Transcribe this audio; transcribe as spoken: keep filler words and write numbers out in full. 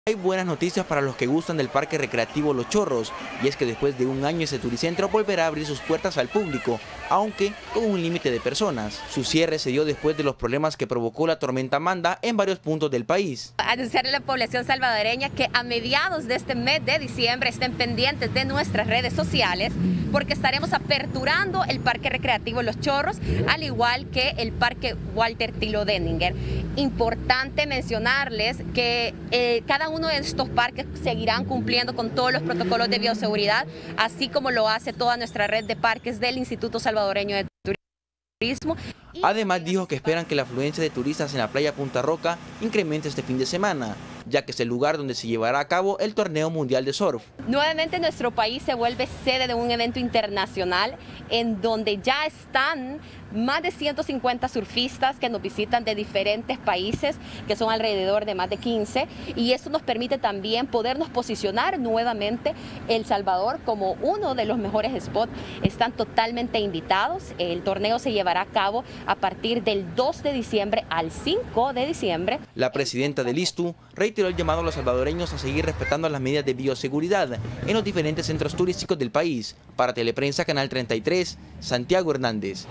Hay buenas noticias para los que gustan del parque recreativo Los Chorros, y es que después de un año ese turicentro volverá a abrir sus puertas al público, aunque con un límite de personas. Su cierre se dio después de los problemas que provocó la tormenta Amanda en varios puntos del país. Anunciarle a la población salvadoreña que a mediados de este mes de diciembre estén pendientes de nuestras redes sociales, porque estaremos aperturando el parque recreativo Los Chorros, al igual que el parque Walter Tilo Denninger. Importante mencionarles que eh, cada uno de estos parques seguirán cumpliendo con todos los protocolos de bioseguridad, así como lo hace toda nuestra red de parques del Instituto Salvadoreño de Turismo. Además dijo que esperan que la afluencia de turistas en la playa Punta Roca incremente este fin de semana, ya que es el lugar donde se llevará a cabo el torneo mundial de surf. Nuevamente nuestro país se vuelve sede de un evento internacional en donde ya están más de ciento cincuenta surfistas que nos visitan de diferentes países, que son alrededor de más de quince, y esto nos permite también podernos posicionar nuevamente El Salvador como uno de los mejores spots. Están totalmente invitados. El torneo se llevará a cabo a partir del dos de diciembre al cinco de diciembre. La presidenta del ISTU reiteró el llamado a los salvadoreños a seguir respetando las medidas de bioseguridad en los diferentes centros turísticos del país. Para Teleprensa, Canal treinta y tres, Santiago Hernández.